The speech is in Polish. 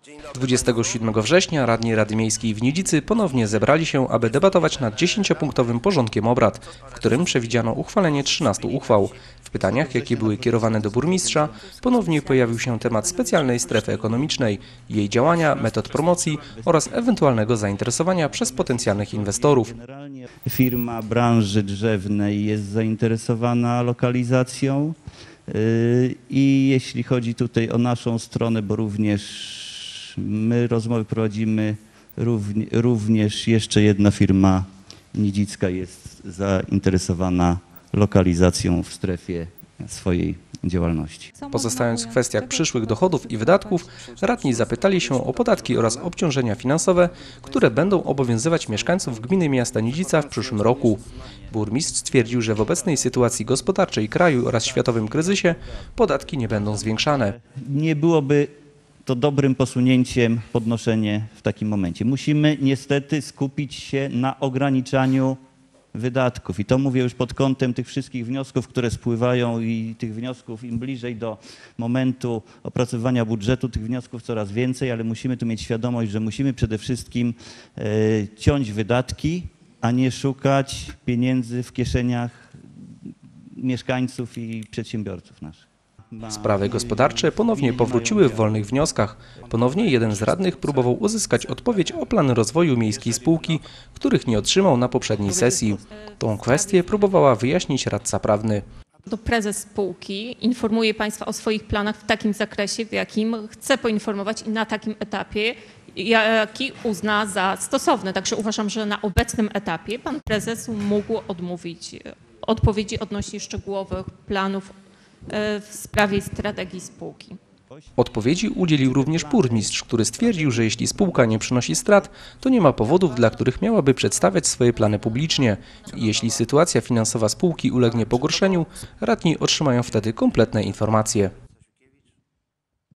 27 września radni Rady Miejskiej w Nidzicy ponownie zebrali się, aby debatować nad 10-punktowym porządkiem obrad, w którym przewidziano uchwalenie 13 uchwał. W pytaniach, jakie były kierowane do burmistrza, ponownie pojawił się temat specjalnej strefy ekonomicznej, jej działania, metod promocji oraz ewentualnego zainteresowania przez potencjalnych inwestorów. Firma branży drzewnej jest zainteresowana lokalizacją i jeśli chodzi tutaj o naszą stronę, bo również my rozmowy prowadzimy, również jeszcze jedna firma nidzicka jest zainteresowana lokalizacją w strefie swojej działalności. Pozostając w kwestiach przyszłych dochodów i wydatków, radni zapytali się o podatki oraz obciążenia finansowe, które będą obowiązywać mieszkańców gminy i miasta Nidzica w przyszłym roku. Burmistrz stwierdził, że w obecnej sytuacji gospodarczej kraju oraz światowym kryzysie podatki nie będą zwiększane. Nie byłoby to dobrym posunięciem podnoszenie w takim momencie. Musimy niestety skupić się na ograniczaniu wydatków. I to mówię już pod kątem tych wszystkich wniosków, które spływają i tych wniosków im bliżej do momentu opracowywania budżetu, tych wniosków coraz więcej, ale musimy tu mieć świadomość, że musimy przede wszystkim ciąć wydatki, a nie szukać pieniędzy w kieszeniach mieszkańców i przedsiębiorców naszych. Sprawy gospodarcze ponownie powróciły w wolnych wnioskach. Ponownie jeden z radnych próbował uzyskać odpowiedź o plany rozwoju miejskiej spółki, których nie otrzymał na poprzedniej sesji. Tą kwestię próbowała wyjaśnić radca prawny. To prezes spółki informuje Państwa o swoich planach w takim zakresie, w jakim chce poinformować i na takim etapie, jaki uzna za stosowny. Także uważam, że na obecnym etapie pan prezes mógł odmówić odpowiedzi odnośnie szczegółowych planów w sprawie strategii spółki. Odpowiedzi udzielił również burmistrz, który stwierdził, że jeśli spółka nie przynosi strat, to nie ma powodów, dla których miałaby przedstawiać swoje plany publicznie. I jeśli sytuacja finansowa spółki ulegnie pogorszeniu, radni otrzymają wtedy kompletne informacje.